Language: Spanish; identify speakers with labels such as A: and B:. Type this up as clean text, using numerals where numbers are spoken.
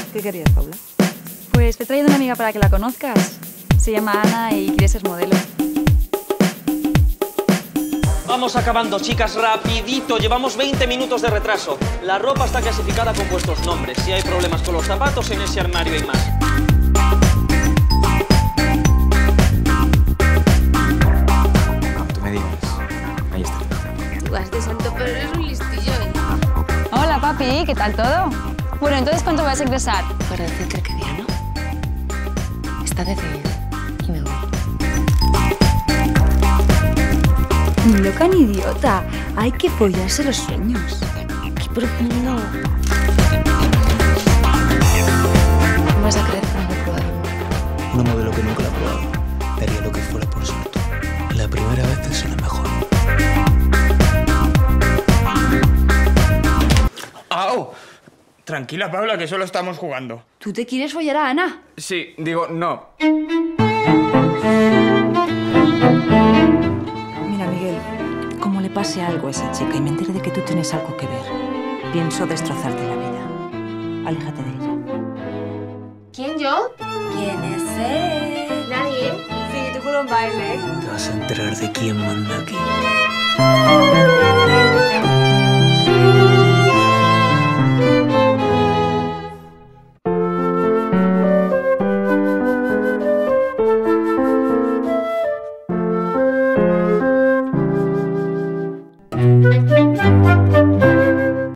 A: ¿Qué querías, Paula?
B: Pues te he traído una amiga para que la conozcas. Se llama Ana y quiere ser modelo.
C: Vamos acabando, chicas, rapidito. Llevamos 20 minutos de retraso. La ropa está clasificada con vuestros nombres. Si hay problemas con los zapatos, en ese armario hay más.
D: Tú me digas. Ahí está.
E: Tú vas de santo, pero eres un listillo.
B: Hola, papi. ¿Qué tal todo? Bueno, entonces, ¿cuánto vas a ingresar?
E: Para decirte que Diana está decidido y me voy.
B: Ni loca ni idiota. Hay que follarse los sueños.
E: Qué profundo. ¿Cómo vas a creer que no lo he probado?
F: Una modelo que nunca la ha probado. Haría lo que fuera por ser tú. La primera vez es la mejor.
D: ¡Au! Tranquila, Paula, que solo estamos jugando.
B: ¿Tú te quieres follar a Ana?
D: Sí, digo, no.
A: Mira, Miguel, como le pase algo a esa chica y me entere de que tú tienes algo que ver, pienso destrozarte la vida. Aléjate de ella.
E: ¿Quién, yo?
B: ¿Quién es él?
E: Nadie.
B: Sí, tú con un baile.
F: Te vas a enterar de quién manda aquí.